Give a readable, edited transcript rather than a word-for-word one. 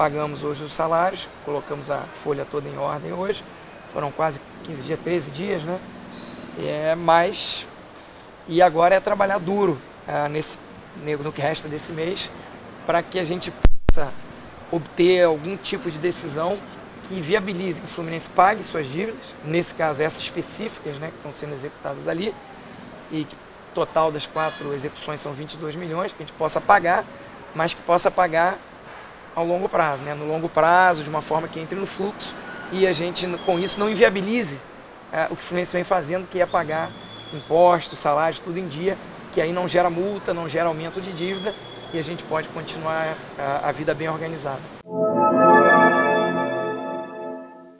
pagamos hoje os salários, colocamos a folha toda em ordem hoje, foram quase 15 dias, 13 dias, né? E agora é trabalhar duro no que resta desse mês, para que a gente possa obter algum tipo de decisão que viabilize que o Fluminense pague suas dívidas, nesse caso essas específicas, né, que estão sendo executadas ali, e que o total das 4 execuções são 22 milhões, que a gente possa pagar, mas que possa pagar ao longo prazo, né, no longo prazo, de uma forma que entre no fluxo, e a gente com isso não inviabilize o que o Fluminense vem fazendo, que é pagar impostos, salários, tudo em dia, que aí não gera multa, não gera aumento de dívida, e a gente pode continuar a vida bem organizada.